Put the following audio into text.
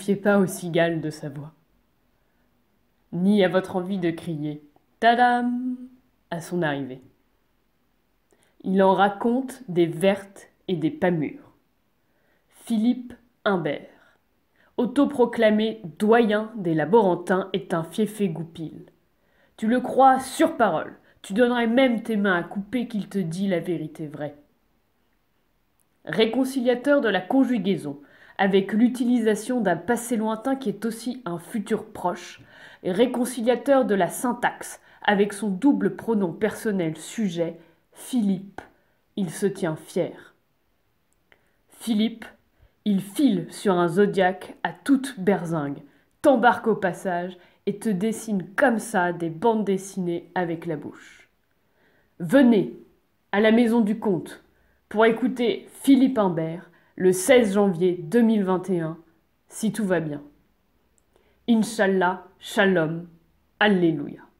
fiez pas aux cigales de sa voix, ni à votre envie de crier « Tadam !» à son arrivée. Il en raconte des vertes et des pas mûres. Philippe Imbert, autoproclamé doyen des laborantins, est un fiefé goupil. Tu le crois sur parole, tu donnerais même tes mains à couper qu'il te dit la vérité vraie. Réconciliateur de la conjugaison, avec l'utilisation d'un passé lointain qui est aussi un futur proche, et réconciliateur de la syntaxe, avec son double pronom personnel sujet, Philippe, il se tient fier. Philippe, il file sur un zodiaque à toute berzingue, t'embarque au passage et te dessine comme ça des bandes dessinées avec la bouche. Venez à la maison du comte pour écouter Philippe Imbert le 16 janvier 2021, si tout va bien. Inch'Allah, Shalom, Alléluia.